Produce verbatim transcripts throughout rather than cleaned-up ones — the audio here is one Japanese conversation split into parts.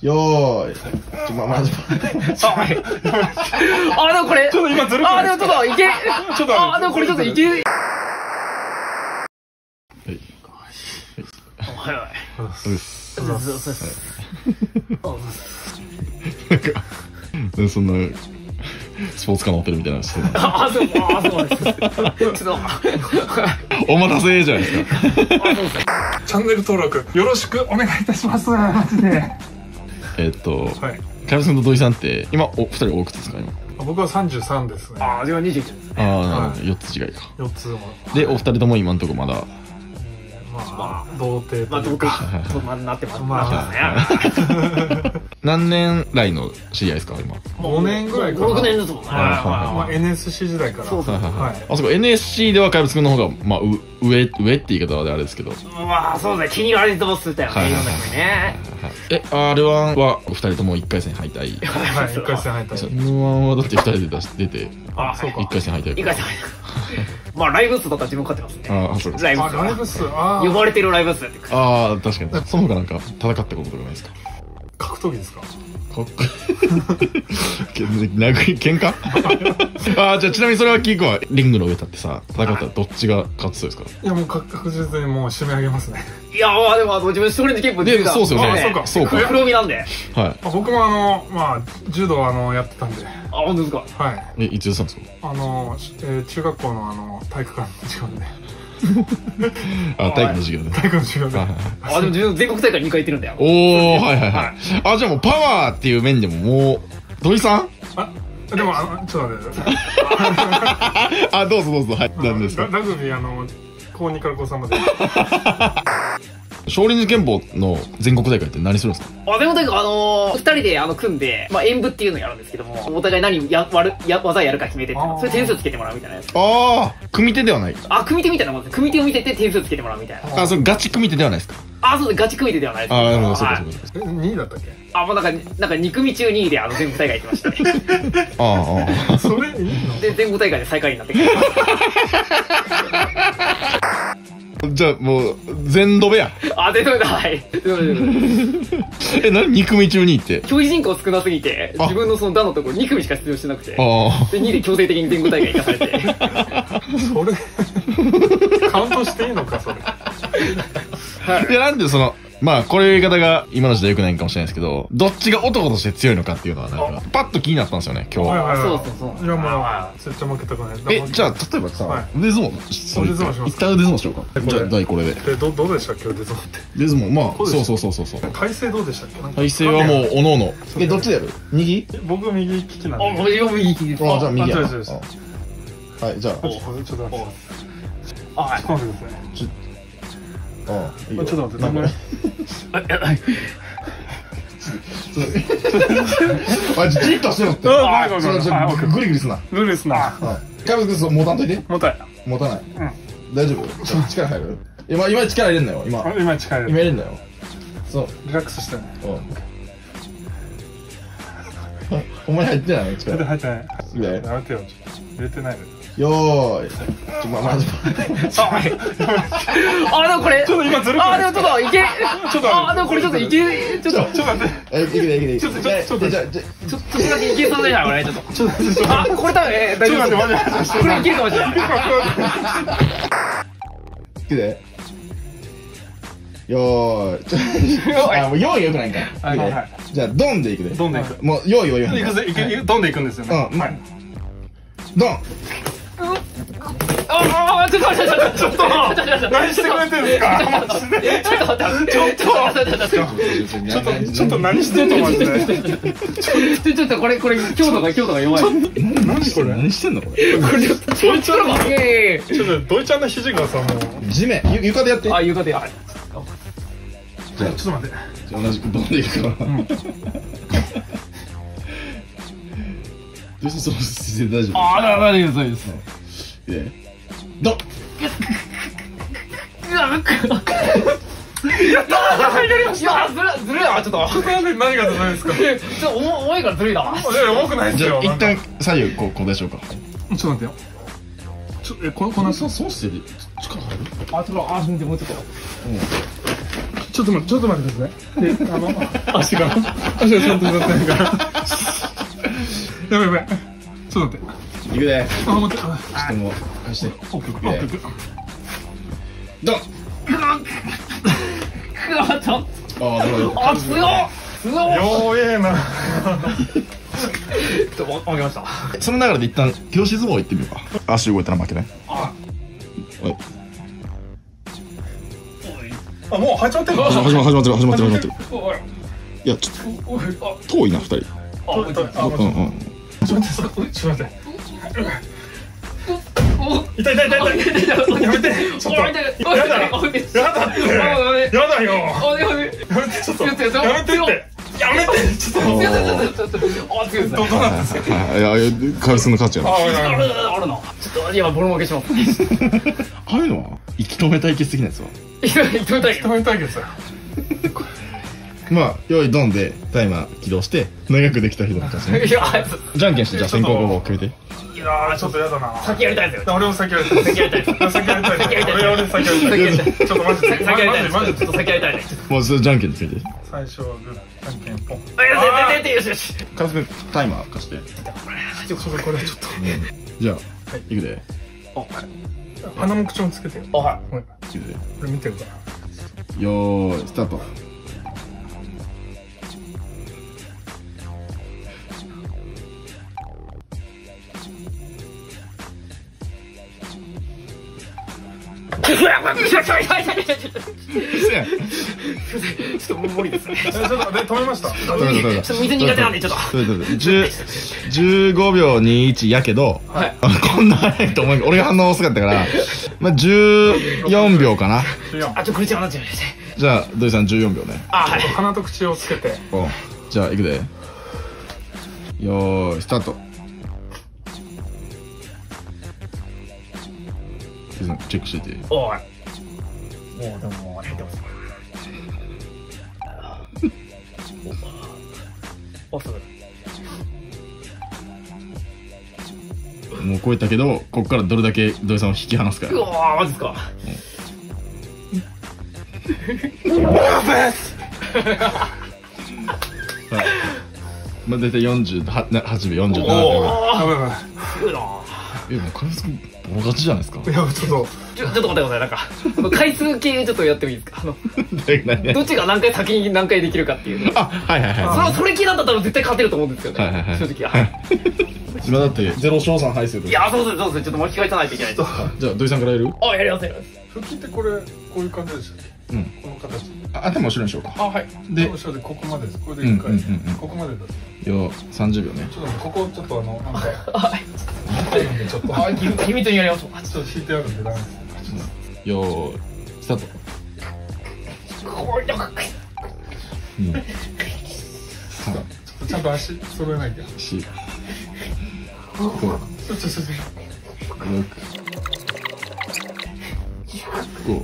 よーい。ちょ、ま、まじ、 あ、でもこれ。 ちょっと今ずるくないあ、でもちょっといけ。 ちょっとあ、でもこれちょっといけ。はい。はいはい。 そうです。 そうそうそうそう。 なんか、そんな、スポーツカー乗ってるみたいなしてる。 あ、そう、あ、そうです。ちょっと。 お待たせじゃないですか。 チャンネル登録よろしくお願いいたします。マジで。 えっと、 はい。 カヤブさんと土井さんって、今、お、二人多くですか、今。 僕はさんじゅうさんですね。 あ、自分はにじゅういちです。 ああ、よっつ違いか。 よっつも。 で、お二人とも今のところまだ。 まあ、童貞まあ、どうというか。 か、そんなになってます。 まあ何年来の知り合いですか、今。 ごねんぐらいかな。 ろくねんですもんね。 まあ、エヌエスシー 時代から。 そうそう。 はい。 あそこ エヌエスシー では怪物くんの方が、まあ、う上、上って言い方はあれですけど。 まあ、そうですね。気に入られてますったよね、いろんな人にね。 え、アールワン はお二人ともいっかい戦敗退。 はい、いっかい戦敗退。 エヌワン はだってふたりで出し出て、 あ、そうか。 いっかい戦敗退。 いっかい戦敗退。まあ、ライブ数だったら自分勝ってますね。 ああ、そうです。 ライブ数。 ライブ数、あ呼ばれてるライブ数って。 ああ、確かに。その他なんか、戦ったこととかないですか？ 格闘技ですか？ かっこいい。殴り、喧嘩ああ、じゃあちなみにそれはキー君はリングの上立ってさ、戦ったらどっちが勝つそうですか？ いや、もう確実にもう締め上げますね。 いや、まあでも、あの、自分ストレンジ結構で、そうですよね。 そうか。 そうか。 黒帯なんで。 はい。 僕もあの、まあ、柔道あの、やってたんで。 あ、本当ですか？ はい。 え、いつやってたんですか？ あの、え中学校のあの、体育館の時間で。 あ、体育の授業で。 体育の授業で。 あ、でも自分全国大会にかい行ってるんだよ。 おー、はいはいはい。あ、じゃあもうパワーっていう面でももう、土井さん？ あ、でもあの、ちょっと待って。 あ、どうぞどうぞ。はい。何ですか？ ラグビーあの、高にから高さんまで。 少林寺拳法の全国大会って何するんですか？ あ、全国大会、あのー、二人であの、組んで、まあ、演舞っていうのをやるんですけども、お互い何や、割る、や、技やるか決めてって、それ点数つけてもらうみたいなやつ。 ああ、組手ではない。 あ、組手みたいなもんです。組手を見せて点数つけてもらうみたいな。 あ、それガチ組手ではないですか？ あ、そうです。ガチ組手ではないです。 ああ、なるほど、そうかはいそうか。 え、にいだったっけ？ あ、もうなんか、なんかに組中にいであの、全国大会行ってましたね。 ああ、ああ。 それいいの？ で、全国大会で最下位になってくる。 じゃあもう、全ドベや。 あ、全然だ、はい。 え、何？ に 組中にって。 競技人口少なすぎて、自分のその段のところに組しか出場してなくて、 あで、にいで強制的に全国大会行かされて。 それ、カウントしていいのか、それ。 あ。いや、なんでその、まあ、これ言い方が今の時代良くないんかもしれないですけど、どっちが男として強いのかっていうのは、なんか、パッと気になったんですよね、今日。 はいはいはい。 そうそうそういや、もう、絶対負けたくない。 え、じゃあ、例えばさ、腕相撲、 腕相撲します一旦腕相撲しようか。じゃあ、第これで。 え、ど、どうでしたっけ、腕相撲って。 腕相撲、まあ、そうそうそうそうそう。 体勢どうでしたっけ？ 体勢はもう、おのおの。え、どっちでやる？右？ 僕右利きなんあ、 で。 これよ右利きです。 あ、じゃあ右やな。 あそうですそうはい、じゃあ、 ちょっと待って。ちょっと待ってあ、はい。 ください。 あ、いいよ。 ちょっと待って、名前。 あ、じっとしてろって。 あ、ごめんごめんごめん。あ、オッケー。 グリグリすな。 グリですな。 カブ君、持たんといて。 もたい。 持たない。大丈夫？力入る？今、今力入れんなよ、今。 今力入れる。 今入れんなよ。そう。 リラックスしてね。 お前入ってない力。 入ってない。 いややめてよ。入れてないで。 よーい。ちょ、ま、まじ。 あ、はい。あ、でもこれ。 ちょっと今ずるくない？ あ、でもちょっといけ。 ちょっと。 あ、でもこれちょっといけ。ちょっと。 ちょっと待って。 え、いけないいけない。 ちょっと、ちょっと、ちょっと、 じゃあ、じゃちょっとだけいけそうじゃないこれ、ちょっと。 ちょっと、ちょっと。 あ、これ多分、え、大丈夫。 ちょっと待って、待って。 これいけるかもしれない。 いけで。よーい。ちょ、あ、もう用意よくないんか。 はいはいはい。 じゃあ、ドンでいくで。 ドンでいく。 もう、用意は言わへん。 いくぜ、いく、ドンでいくんですよね。 うん。 はい。 ドン。 ああ、ちょっと待って、ちょっと待って、 何してくれてるんですか？マジで。 ちょっと待って、ちょっと待って、ちょっと待って、 ちょっと、ちょっと何してんのマジで。 ちょっとこれ、これ、強度が、強度が弱い。 何これ？ 何してんのこれ。 これ、ちょっと、ドイちゃんの、 いやいやいやちょっと、ドイちゃんの肘がさ、もう。 地面、ゆ床でやって。 あ、床でやる。 じゃあ、 ちょっと待って。 同じくドンでいくから。どうしてその姿勢大丈夫？ ああ、大丈夫です、大丈夫です。 いや。ドン。 やったー！入りました。ずる、ずるいな、ちょっと。 何がずるいですか？ ちょっと重重いからずるいな。 いや、重くないですよ。 じゃあ、一旦左右こう、こうでしょうか。 ちょっと待ってよ。ちょ、え、この、この、 そう、そうしてる。力入る？ あ、ちょっと、あ、全然もうちょっと。 うん。 ちょっと待ってちょっと待ってください。であの足が足がちゃんと立ってないから。やばいやばい。ちょっと待って。 いくで。 あ待って。ちょっともう貸して。 オッケーオッケーオッケー。 ドン。 あちょっああなるほど。 あ強っ強っ。 弱えな。 ちょっと負けました。 その流れで一旦手押し相撲行ってみようか。足動いたら負けね。 あはいあもう始まってる。 始ま始ま始まってる始まってる始まってる。 おいいやちょっと遠いな二人。 あうんうん。 ちょっと待ってちょっと待って。痛い痛い痛い痛い。やめて。ちょっと。やだ。やだって。やだよ。やめてちょっと。やめてって。やめてちょっと。 強い強い強い強い強い。あ強いですね。 どうなんですか。 いやいや回数の価値やな。 ああるあるな。ちょっと今ボロ負けします。 ああいうのは息止め対決的なやつは。 いや止めたい。 止め対決だ。 まあ用意ドンでタイマー起動して長くできた人の勝ちね。 いやじゃんけんしてじゃあ先行後攻決めて。 いやーちょっとやだな。 先やりたいですよ。 俺も先やりたい。 先やりたいです。 先やりたい。 先やりたい。 俺俺先やりたい。 先やりたい。 ちょっとマジで。 先やりたいです。 マジで。 ちょっと先やりたいです。 もうそれじゃんけんで決めて。 最初はグー、じゃんけんポン。 あいや出て出てよしよし。 カズ君タイマー貸して。 ちょっとこれちょっと。 じゃあいくで。 鼻も口もつけてよ。 あはい。 いくで。 これ見てるから。 よーいスタート。 ちょっと無理ですね。 ちょっと止めました。 ちょっと水苦手なんでちょっと。 じゅうごびょうにじゅういちやけどこんな早いと思う。俺が反応遅かったからまあじゅうよんびょうかな。 あちょっと苦しくなっちゃいました。 じゃあ土井さんじゅうよんびょうね。 あはい。 鼻と口をつけて。 じゃあいくで。よーいスタート。チェックしてて。 おい。もうでももう入ってます。おすごい。 もう超えたけどここからどれだけ土井さんを引き離すか。 うわマジっすか。 まあ大体よんじゅうはちびょうよんじゅうななびょう。 やばいやばい。 すごいな。 えもうカズ君ボロ勝ちじゃないですか。 いやちょっと。 ちょちょっと待ってください。なんか回数系ちょっとやってもいいですか。あのどっちが何回先に何回できるかっていう。 あはいはいはい。 それそれ系だったら絶対勝てると思うんですよね。 はいはいはい。 正直。 今だってゼロ勝さん敗する。 いやそうですそうです。ちょっと巻き返さないといけないです。 じゃあ土井さんからやる？ あやりますやります。 腹筋ってこれこういう感じでしたっけ？うん。この形。 あでも後ろにしようか。 あはい。で後ろでここまでです。これで一回。ここまでだ。 よさんじゅうびょうね。 ちょっとここちょっとあのなんか。 はい。 ちょっと。 あ君とやります。 ちょっと引いてあるんでダメです。 よーいスタート。 これなんか。 うん。 ちょっとちゃんと足揃えなきゃ。 し。 ご。ちょっとちょっと。 ろく。ご。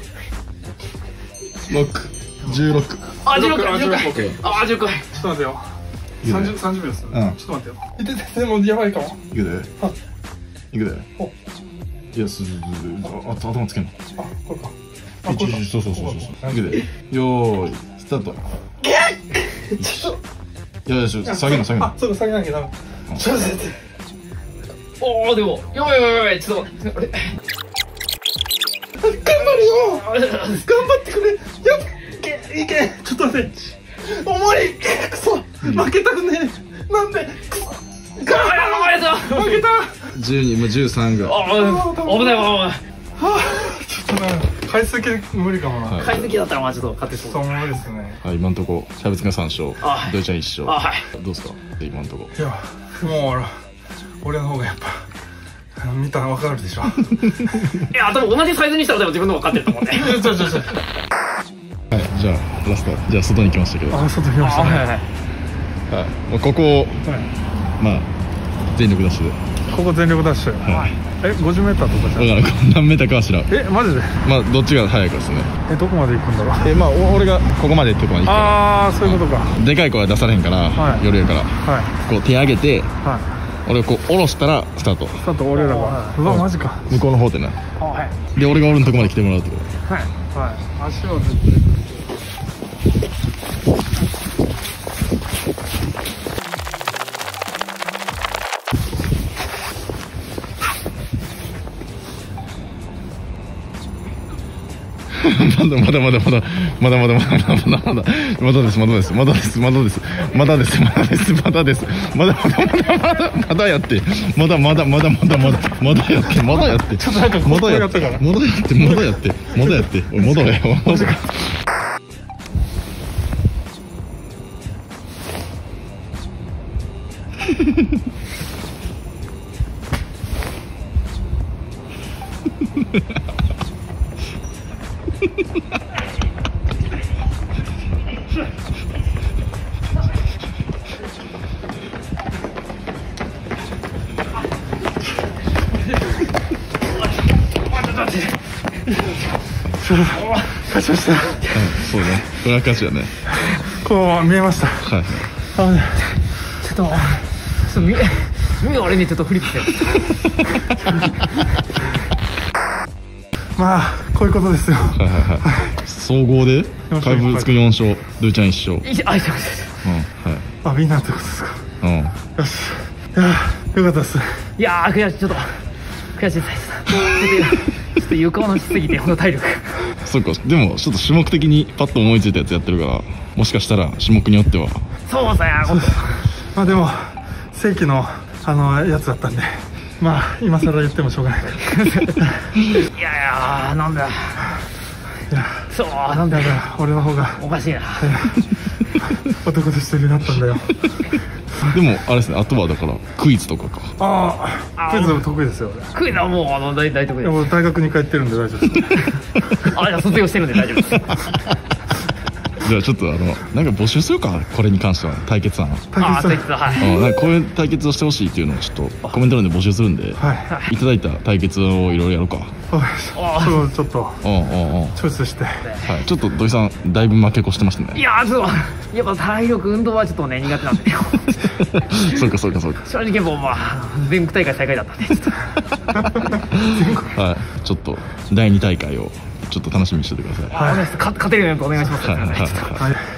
ろく。じゅうろく。 あじゅうろくじゅうろく。あじゅうろく。 ちょっと待ってよ。三十三十秒です。うん。ちょっと待ってよ。いててでもやばいかも。 いくで。いくで。いやすすすあ頭つけんの。 あこれか。 あこれか。そうそうそうそう。いくで。よーいスタート。いやいや下げな下げな。 あそう下げなきゃダメ。ちょっと待って。 おおでもやばいやばいやばいちょっと待って。 頑張れよ。頑張ってくれ。やっいけちょっと待って。重いくそ負けたくねえ。なんでくそガーッ負けた。 じゅうにもうじゅうさんぐらい。 あ危ない危ない。 はあちょっとね回数系無理かもな。 回数系だったらまあちょっと勝てそう。 そう無理ですね。 はい今のとこシャブツがさん勝、土井ちゃんいち勝。 あはい。 どうですか今のとこ。 いやもう俺の方がやっぱ見たらわかるでしょ。 いやでも同じサイズにしたらでも自分の方が勝ってると思うんで。 ちょちょちょ。 はいじゃあラストじゃあ外に来ましたけど。 あ外来ましたね。 はいもうここをまあ全力ダッシュで。 ここ全力ダッシュ。えごじゅうメーターとかじゃ。 だから何メーターかは知らん。 えマジで。 まあどっちが速いかですね。 えどこまで行くんだろう。 えまあ俺がここまでってとこまで行くから。 ああそういうことか。 でかい声は出されへんから夜やからこう手上げて俺をこう下ろしたらスタート。 スタート俺らが。うわマジか。 向こうの方でな。で俺が俺のとこまで来てもらうってこと。 はいはい。足をずっと。 まだまだまだまだまだまだまだまだまだまだですまだですまだですまだですまだですまだですまだですまだまだまだまだまだやってまだまだまだまだまだまだやってまだやってちょっとなんかまだやってまだやってまだやってまだやってまだやマジか。 勝ちました。 そうね、これは勝ちだね。 こう見えました。 はい。 ちょっとちょっと目目が俺にちょっとフリップしてまあこういうことですよ。 はいはいはい。総合で怪物つくよん勝、ルーちゃんいち勝。 いいあいします。 うんはい。 あみんなってことですか。 うん。 よし。いやよかったです。 いやー悔しい、ちょっと悔しいです。ちょっと床のしすぎてこの体力。 そうか、でもちょっと種目的にパッと思いついたやつやってるから、もしかしたら種目によっては。 そうさや本当。 まあでも正規のあのやつだったんで、まあ今更言ってもしょうがないから。 いやいやーなんだ。 いやそうなんだよ。 俺の方がおかしいな。 男としてるなったんだよ。 でもあれですね、あとはだからクイズとかか。 ああクイズ得意ですよ。 クイズはもうあの大大得意です。 もう大学に帰ってるんで大丈夫です。 あじゃあ卒業してるんで大丈夫です。 じゃあちょっとあのなんか募集するか、これに関しては対決案。 あ対決はい。 うん、なんかこういう対決をしてほしいっていうのをちょっとコメント欄で募集するんで、 はい。 いただいた対決をいろいろやろうか。 それをちょっとうんうんうん。 チョイスして。 はい。ちょっと土井さんだいぶ負け越してましたね。 いやーそうやっぱ体力運動はちょっとね苦手なんで。 そうかそうかそうか。 正直もうまあ全国大会最下位だったんでちょっと。 はい。ちょっとだいに大会をちょっと楽しみにしててください。 はい。勝てるようにお願いします。 はいはいはい。 はい。